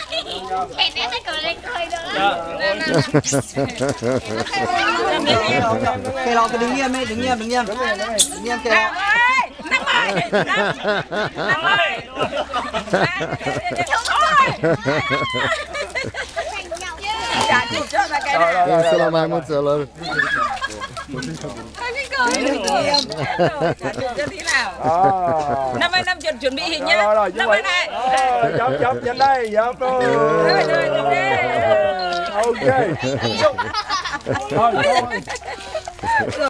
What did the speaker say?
Hẹn em thấy cười lên cười nữa. Kê lo cái đứng nghiêm ấy, đứng nghiêm. Đứng nghiêm kê lo. Năm ơi. Năm ơi. Dạ chị cho ra cái này. Selamat selamat. Cho tí nào. Năm ơi, năm chuẩn bị hình nhá. Năm ơi này. Dập trên đây, dập thôi. Ok. Thôi.